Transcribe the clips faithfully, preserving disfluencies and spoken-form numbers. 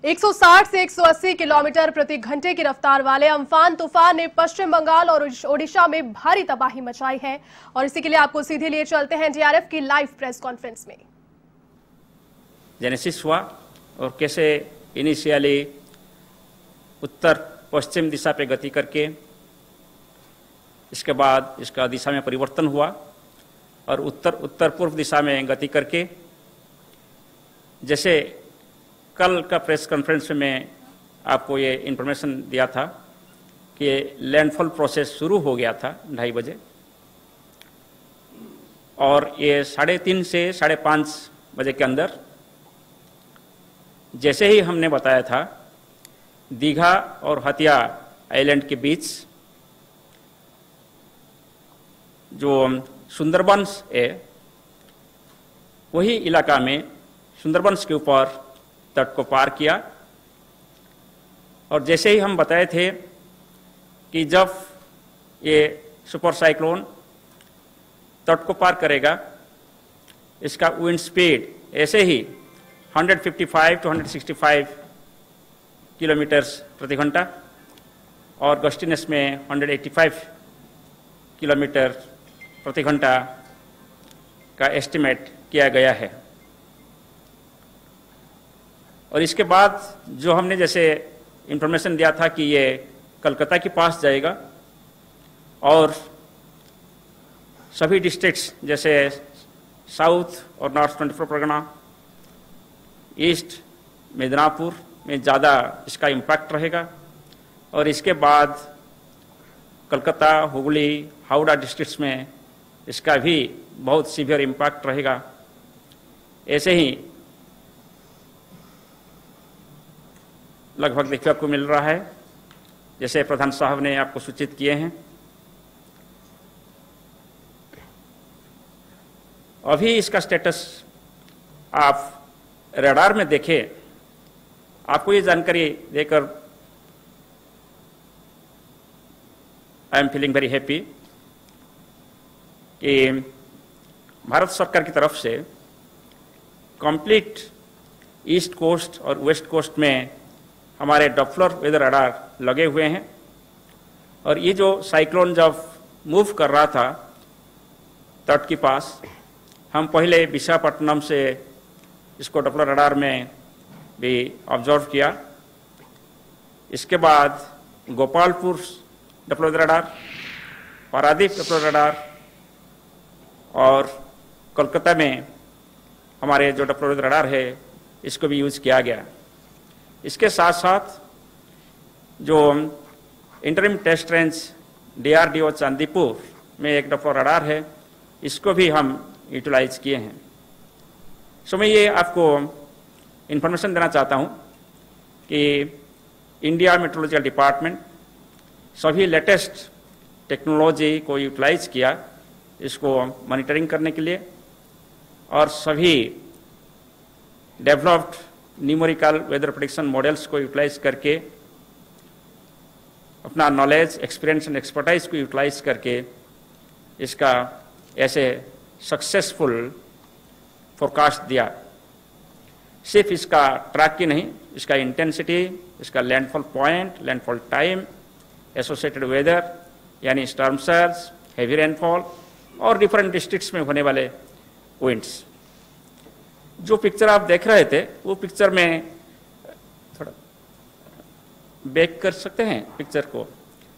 एक सौ साठ से एक सौ अस्सी किलोमीटर प्रति घंटे की रफ्तार वाले अम्फान तूफान ने पश्चिम बंगाल और ओडिशा में भारी तबाही मचाई है और इसी के लिए आपको सीधे लिए चलते हैं डीआरएफ की लाइव प्रेस कॉन्फ्रेंस में। जेनेसिस हुआ और कैसे इनिशियली उत्तर पश्चिम दिशा पे गति करके इसके बाद इसका दिशा में परिवर्तन हुआ और उत्तर उत्तर पूर्व दिशा में गति करके, जैसे कल का प्रेस कॉन्फ्रेंस में आपको ये इन्फॉर्मेशन दिया था कि लैंडफॉल प्रोसेस शुरू हो गया था ढाई बजे और ये साढ़े तीन से साढ़े पाँच बजे के अंदर, जैसे ही हमने बताया था, दीघा और हतिया आइलैंड के बीच जो सुंदरबंस है वही इलाका में सुंदरबंस के ऊपर तट को पार किया। और जैसे ही हम बताए थे कि जब ये सुपर साइक्लोन तट को पार करेगा इसका विंड स्पीड ऐसे ही एक सौ पचपन टू एक सौ पैंसठ किलोमीटर्स प्रति घंटा और गस्टिनेस में एक सौ पचासी किलोमीटर प्रति घंटा का एस्टिमेट किया गया है। और इसके बाद जो हमने जैसे इंफॉर्मेशन दिया था कि ये कलकत्ता के पास जाएगा और सभी डिस्ट्रिक्ट्स जैसे साउथ और north twenty four Pargana, east Midnapore में ज़्यादा इसका इम्पैक्ट रहेगा और इसके बाद कलकत्ता, हुगली, हावड़ा डिस्ट्रिक्ट्स में इसका भी बहुत सीवियर इम्पैक्ट रहेगा। ऐसे ही लगभग देखने को मिल रहा है, जैसे प्रधान साहब ने आपको सूचित किए हैं। अभी इसका स्टेटस आप रडार में देखें, आपको ये जानकारी देकर I am feeling very happy कि भारत सरकार की तरफ से कंप्लीट ईस्ट कोस्ट और वेस्ट कोस्ट में हमारे डॉप्लर वेदर रडार लगे हुए हैं और ये जो साइक्लोन जब मूव कर रहा था तट के पास, हम पहले विशाखापट्टनम से इसको डॉप्लर रडार में भी ऑब्जर्व किया। इसके बाद Gopalpur Doppler radar, Paradip Doppler radar और कोलकाता में हमारे जो डॉप्लर रडार है इसको भी यूज़ किया गया। इसके साथ साथ जो interim test range DRDO Chandipur में एक डॉप्लर रडार है, इसको भी हम यूटिलाइज किए हैं। सो मैं ये आपको इन्फॉर्मेशन देना चाहता हूँ कि इंडिया मेट्रोलॉजिकल डिपार्टमेंट सभी लेटेस्ट टेक्नोलॉजी को यूटिलाइज किया इसको मॉनिटरिंग करने के लिए और सभी developed numerical weather prediction models को यूटिलाइज करके अपना नॉलेज, एक्सपीरियंस एंड एक्सपर्टाइज को यूटिलाइज करके इसका ऐसे सक्सेसफुल फोरकास्ट दिया। सिर्फ इसका ट्रैक की नहीं, इसका इंटेंसिटी, इसका landfall point, landfall time, associated weather यानी स्टॉर्म सर्ज, हेवी रेनफॉल और डिफरेंट डिस्ट्रिक्ट्स में होने वाले विंड्स। जो पिक्चर आप देख रहे थे वो पिक्चर में थोड़ा बैक कर सकते हैं पिक्चर को।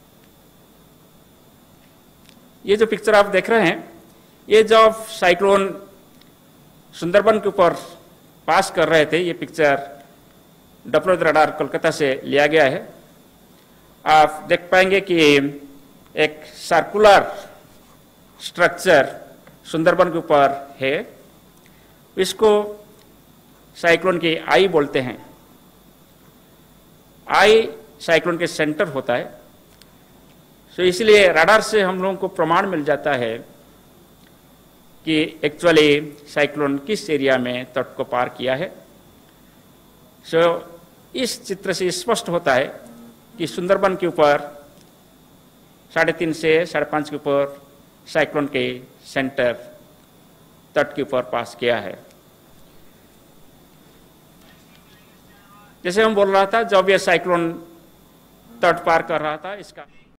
ये जो पिक्चर आप देख रहे हैं ये जब साइक्लोन सुंदरबन के ऊपर पास कर रहे थे, ये पिक्चर डॉप्लर रडार कोलकाता से लिया गया है। आप देख पाएंगे कि एक सर्कुलर स्ट्रक्चर सुंदरबन के ऊपर है, इसको साइक्लोन की आई बोलते हैं। आई साइक्लोन के सेंटर होता है, तो इसलिए रडार से हम लोगों को प्रमाण मिल जाता है कि एक्चुअली साइक्लोन किस एरिया में तट को पार किया है। सो इस चित्र से स्पष्ट होता है कि सुंदरबन के ऊपर साढ़े तीन से साढ़े पाँच के ऊपर साइक्लोन के सेंटर तट के ऊपर पास किया है। जैसे हम बोल रहा था, जब ये साइक्लोन तट पार कर रहा था, इसका